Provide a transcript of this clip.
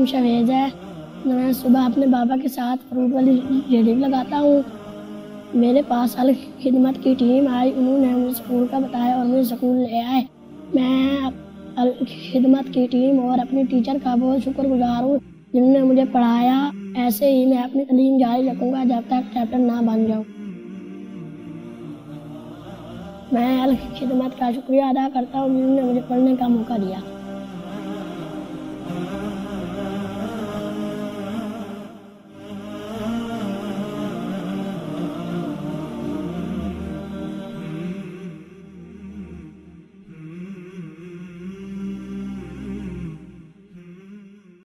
नाम शवेज़ है। मैं सुबह अपने बाबा के साथ फ्रूट वाली रेडी लगाता हूँ। मेरे पास अल खिदमत की टीम आई, उन्होंने मुझे स्कूल का बताया और मुझे स्कूल ले आए। मैं अल खिदमत की टीम और अपने टीचर का बहुत शुक्रगुजार हूँ जिन्होंने मुझे पढ़ाया। ऐसे ही मैं अपनी तालीम जारी रखूँगा जब तक कैप्टन ना बन जाऊँ। मैं अल खिदमत का शुक्रिया अदा करता हूँ जिन्होंने मुझे पढ़ने का मौका दिया।